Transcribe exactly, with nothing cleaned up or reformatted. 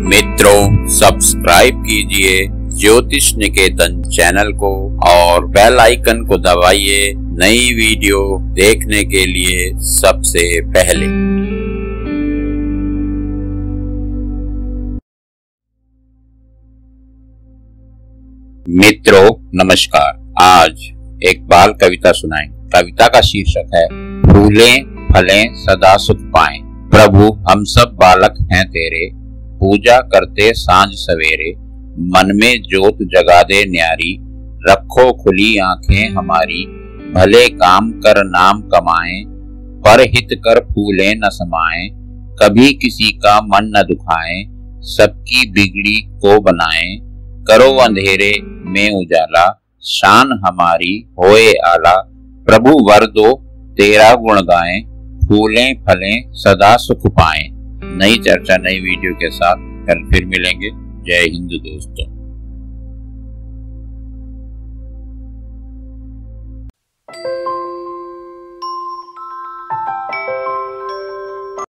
मित्रों, सब्सक्राइब कीजिए ज्योतिष निकेतन चैनल को और बेल आइकन को दबाइए नई वीडियो देखने के लिए सबसे पहले। मित्रों नमस्कार, आज एक बाल कविता सुनाएंगे। कविता का शीर्षक है फूलें फलें सदा सुख पाएं। प्रभु हम सब बालक हैं तेरे, पूजा करते सांझ सवेरे। मन में जोत जगा दे न्यारी, रखो खुली आंखें हमारी। भले काम कर नाम कमाएं, पर हित कर फूलें न समाएं। कभी किसी का मन न दुखाएं, सबकी बिगड़ी को बनाएं। करो अंधेरे में उजाला, शान हमारी होए आला। प्रभु वर दो तेरा गुण गाएं, फूलें फलें सदा सुख पाएं। नई चर्चा नई वीडियो के साथ कल फिर मिलेंगे। जय हिंद दोस्तों।